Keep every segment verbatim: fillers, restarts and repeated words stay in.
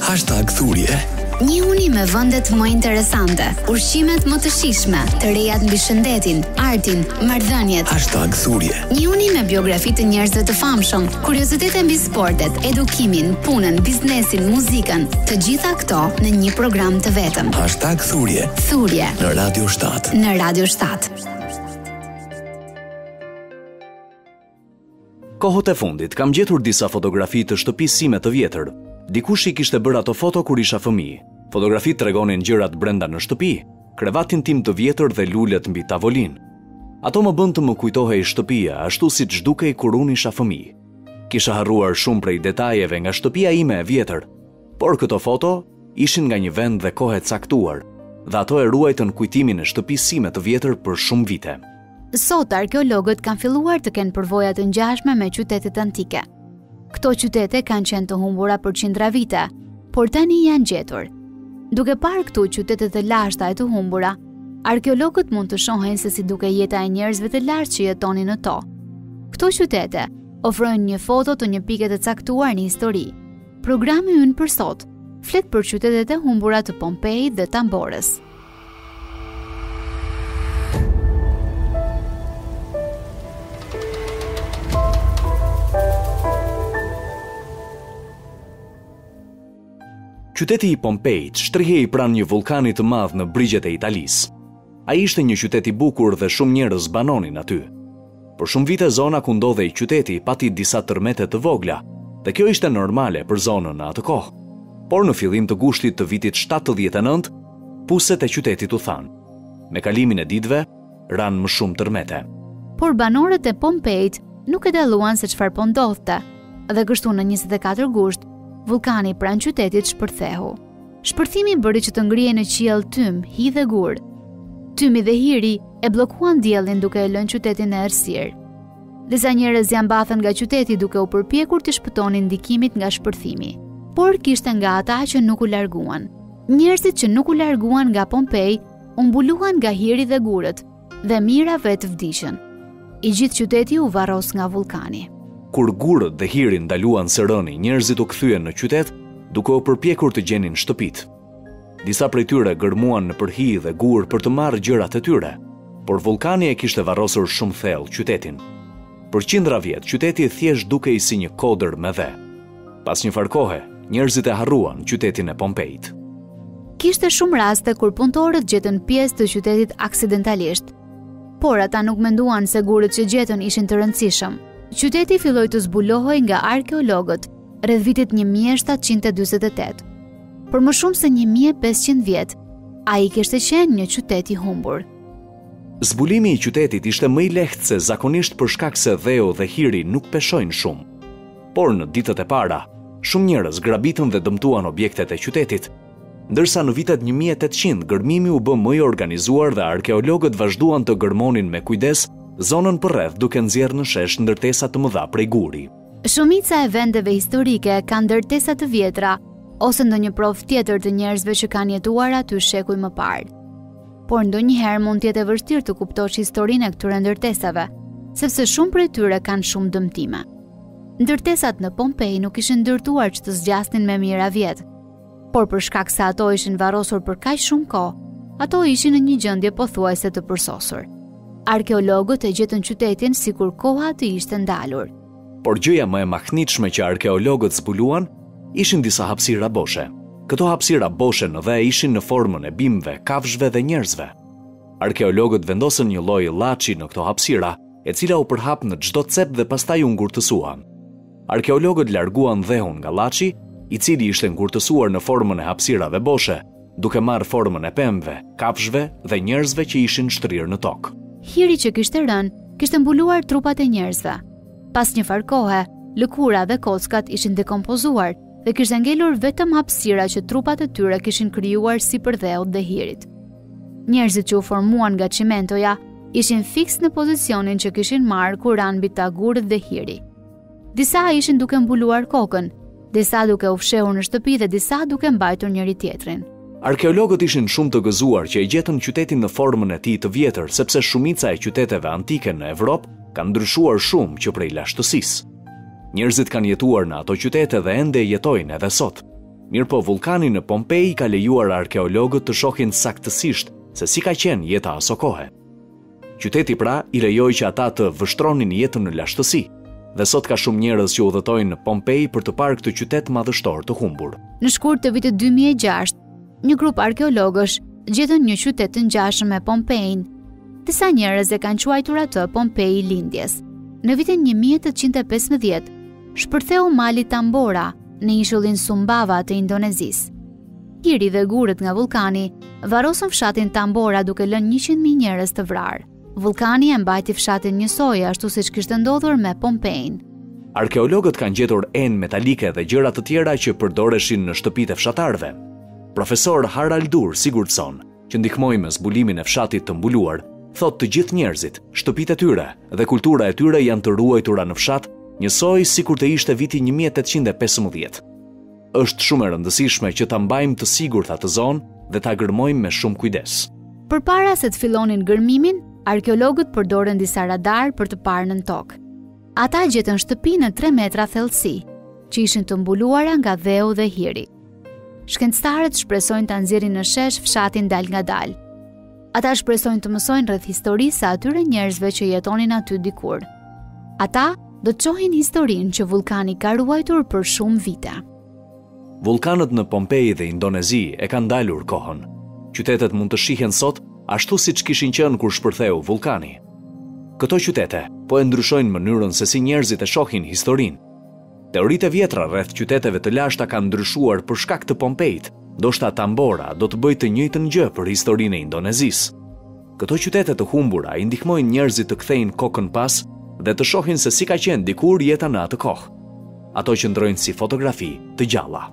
Hashtag Thurje. Njihuni me vendet më interesante, ushqimet më të shijshme, të rejat mbi shëndetin, artin, marrëdhëniet. Hashtag Thurje. Njihuni me biografi të njerëzve të famshëm, kuriozitete mbi sportet, edukimin, punën, biznesin, muzikën, të gjitha këto në një program të vetëm. Hashtag Thurje. Thurje Në Radio shtat. Në Radio shtat. Kohët e fundit kam gjetur disa fotografi të shtëpisë sime të vjetër. Dikush i kishte bërë ato foto kur isha fëmijë. Fotografitë tregonin gjërat brenda në shtëpi, krevatin tim të vjetër dhe lulet mbi tavolinë. Ato më bën të më kujtohej shtëpia ashtu siç dukej kur unë isha fëmijë. Kisha harruar shumë prej detajeve nga shtëpia ime e vjetër, por këto foto ishin nga një vend dhe kohë e caktuar, dhe ato e ruajtën kujtimin e shtëpisë sime të vjetër për shumë vite. Sot arkeologët kanë filluar të kenë përvoja të ngjashme me qytetet antike. Këto qytete kanë qenë të humbura për qindra vite, por tani janë gjetur. Duke parë këtu qytetet e lashta e të humbura, arkeologët mund të shohin se si duke jeta e njerëzve të lashtë që jetonin në to. Këto qytete ofrojnë një foto të një pike të caktuar në histori. Programi ynë për sot flet për qytetet e humbura të Pompejit dhe Tamborës. Qyteti i Pompejit shtrihej pranë një vulkani të madh në brigjet e Italisë. Ai ishte një qytet i bukur dhe shumë njerëz banonin aty. Për shumë vite zona ku ndodhej qyteti pati disa tërmete të vogla, dhe kjo ishte normale për zonën në atë kohë. Por në fillim të gushtit të vitit shtatëdhjetë e nëntë, puset e qytetit u thanë. Me kalimin e ditëve, ranë më shumë tërmete. Por banorët e Pompejit nuk e dalluan se çfarë po ndodhte, dhe kështu në njëzet e katër gusht vulkani pranë qytetit shpërthehu. Shpërthimi bëri që të ngrihej në qiell tym, hi dhe gur. Tymi dhe hiri e bllokuan diellin duke e lënë qytetin në errësirë. Disa njerëz janë mbathën nga qyteti duke u përpjekur të shpëtonin ndikimit nga shpërthimi, por kishte nga ata që nuk u larguan. Njerëzit që nuk u larguan nga Pompej u mbuluan nga hiri dhe gurët, dhe mira vetë vdiqën. I gjithë qyteti u varros nga vulkani. Kur gurët dhe hirin ndaluan së rëni, njerëzit u kthyen në qytet duke u përpjekur të gjenin shtëpit. Disa prej tyre gërmuan në përhi dhe gur për të marrë gjërat e tyre, por vulkani e kishte varrosur shumë thellë qytetin. Për qindra vjet, qyteti thjesht dukej si një kodër me dhe. Pas një farkohe, njerëzit e harruan qytetin e Pompejit. Kishte shumë raste kur punëtorët gjetën pjesë të qytetit aksidentalisht, por ata nuk menduan se gurët që gjetën ishin të rëndësishëm. Qyteti filloi të zbulohej nga arkeologët rreth vitit një mijë e shtatëqind e dyzet e tetë. Për më shumë se një mijë e pesëqind vjet, ai kishte qenë një qytet i humbur. Zbulimi i qytetit ishte më i lehtë se zakonisht për shkak se dheu dhe hiri nuk peshojnë shumë. Por në ditët e para, shumë njerëz grabitën dhe dëmtuan objektet e qytetit, ndërsa në vitet një mijë e tetëqind gërmimi u bë më i organizuar dhe arkeologët vazhduan të gërmonin me kujdes zonën përreth duke nxjerrë në shesh ndërtesa të mëdha prej guri. Shumica e vendeve historike kanë ndërtesa të vjetra ose ndonjë provë tjetër të njerëzve që kanë jetuar aty shekuj më parë. Por ndonjëherë mund të jetë e vështirë të kuptosh historinë e këtyre ndërtesave, sepse shumë prej tyre kanë shumë dëmtime. Ndërtesat në Pompej nuk ishin ndërtuar që të zgjasnin me mijëra vjet, por për shkak se ato ishin varrosur për kaq shumë kohë, ato ishin në një gjendje pothuajse të përsosur. Arkeologët e gjetën qytetin sikur koha të ishte ndalur. Por gjëja më e mahnitshme që arkeologët zbuluan ishin disa hapësira boshe. Këto hapësira boshe në dhe ishin në formën e bimëve, kafshëve dhe njerëzve. Arkeologët vendosën një lloj llaçi në këto hapësira, e cila u përhap në çdo cep dhe pastaj u ngurtësua. Arkeologët larguan dhehun nga llaçi, i cili ishte ngurtësuar në formën e hapësirave boshe, duke marrë formën e pemëve, kafshëve dhe njerëzve që ishin shtrirë në tokë. Hiri që kishte rënë, kishte mbuluar trupat e njerëzve. Pas një farkohe, lëkura dhe kockat ishin dekompozuar dhe kishte ngelur vetëm hapësira që trupat e tyre kishin krijuar si për dheut dhe hirit. Njerëzit që u formuan nga çimentoja ishin fiks në pozicionin që kishin marrë kur ranë mbi ta gurët dhe hiri. Disa ishin duke mbuluar kokën, disa duke u fshehur në shtëpi dhe disa duke mbajtur njëri tjetrin. Arkeologët ishin shumë të gëzuar që e gjetën qytetin në formën e tij të vjetër, sepse shumica e qyteteve antike në Evropë kanë ndryshuar shumë që prej lashtësisë. Njerëzit kanë jetuar në ato qytete dhe ende jetojnë edhe sot. Mirë po, vulkani në Pompej ka lejuar arkeologët të shohin saktësisht se si ka qenë jeta aso kohe. Qyteti pra i lejoi që ata të vështronin jetën në lashtësi, dhe sot ka shumë njerëz që udhëtojnë në Pompej për të parë këtë qytet madhështor të humbur. Në shkurt të vitit dy mijë e gjashtë, një grup arkeologësh gjetën një qytet të ngjashëm me Pompejin. Disa njerëz e kanë quajtur atë Pompej i lindjes. Në vitin një mijë e tetëqind e pesëmbëdhjetë, shpërtheu mali Tambora në ishullin Sumbawa të Indonezisë. Hiri dhe gurët nga vulkani varrosën fshatin Tambora duke lënë njëqind mijë njerëz të vrarë. Vulkani e mbajti fshatin njësoj ashtu siç kishte ndodhur me Pompejin. Arkeologët kanë gjetur enë metalike dhe gjëra të tjera që përdoreshin në shtëpitë e fshatarëve. Profesor Haraldur Sigurdsson, që ndihmoi me zbulimin e fshatit të mbuluar, thotë të gjithë njerëzit, shtëpitë e tyre dhe kultura e tyre janë të ruajtura në fshat, njësoj sikur të ishte viti një mijë e tetëqind e pesëmbëdhjetë. Është shumë e rëndësishme që ta mbajmë të sigurt atë zonë dhe ta gërmojmë me shumë kujdes. Përpara se të fillonin gërmimin, arkeologët përdorën disa radar për të parë nën tokë. Ata gjetën shtëpi në tre metra thellësi, që ishin të mbuluara nga dheu dhe hiri. Shkencëtarët shpresojnë ta nxjerrin në shesh fshatin dal nga dal. Ata shpresojnë të mësojnë rreth historisë së atyre njerëzve që jetonin aty dikur. Ata do të shohin historinë që vulkani ka ruajtur për shumë vite. Vulkanët në Pompej dhe Indonezi e kanë dalur kohën. Qytetet mund të shihen sot ashtu siç kishin qenë kur shpërtheu vulkani. Këto qytete po e ndryshojnë mënyrën se si njerëzit e shohin historinë. Teoritë e vjetra rreth qyteteve të lashta kanë ndryshuar për shkak të Pompejit. Ndoshta Tambora do të bëjë të njëjtën gjë për historinë e Indonezisë. Këto qytete të humbura i ndihmojnë njerëzit të kthejnë kokën pas dhe të shohin se si ka qenë dikur jeta në atë kohë. Ato qëndrojnë si fotografi të gjalla.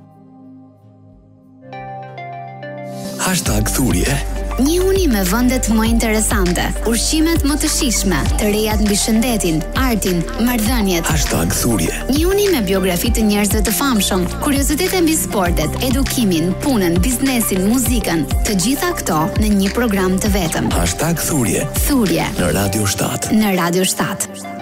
Hashtag Thurje. Një uni me vendet më interesante, ushqimet më të shijshme, të rejat mbi shëndetin, artin, marrëdhëniet. Hashtag Thurje. Një uni me biografi të njerëzve të famshëm, kuriozitete mbi sportet, edukimin, punën, biznesin, muzikën, të gjitha këto në një program të vetëm. Hashtag Thurje. Thurje Në Radio shtat. Në Radio shtat.